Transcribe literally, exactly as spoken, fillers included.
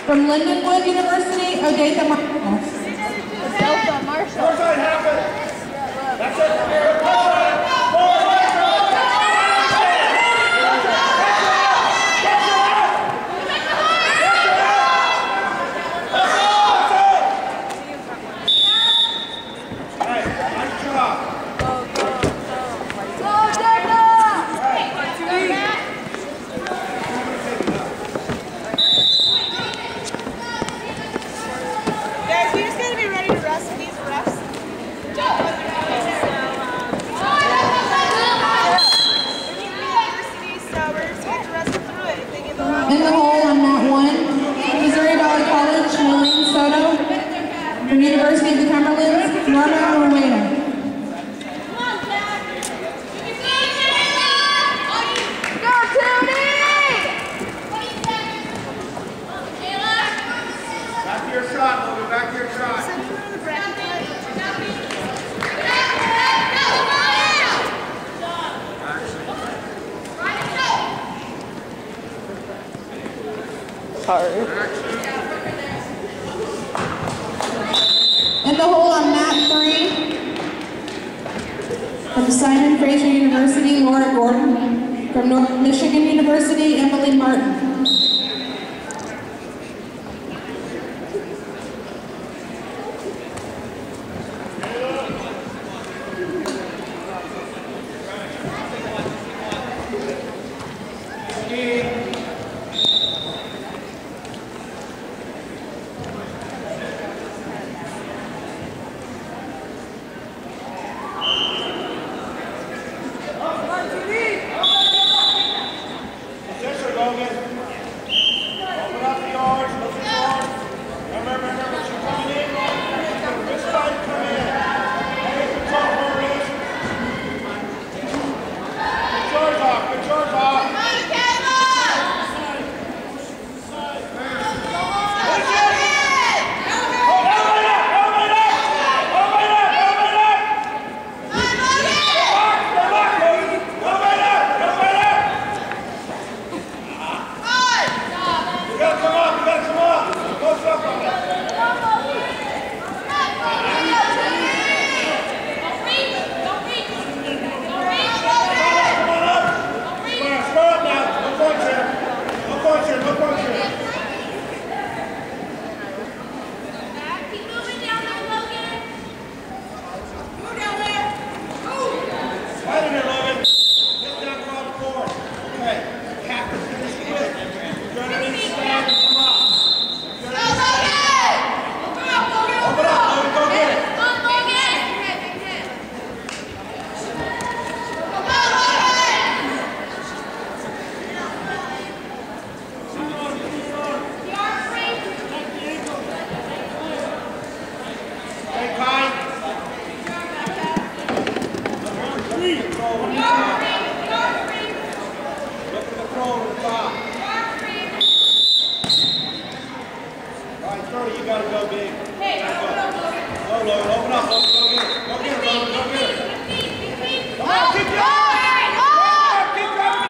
From Lindenwood University, Odetha Marshall. Odetha Marshall. Northside happen. That's it. In the hole on mat one, Missouri Valley College, Nolene Soto. From University of the Cumberlands, Norma Rueda. Back to your shot, Logan. Back to your shot. Sorry. In the hole on mat three, from Simon Fraser University, Laura Gordon. From North Michigan University, Emily Martin. Thank you.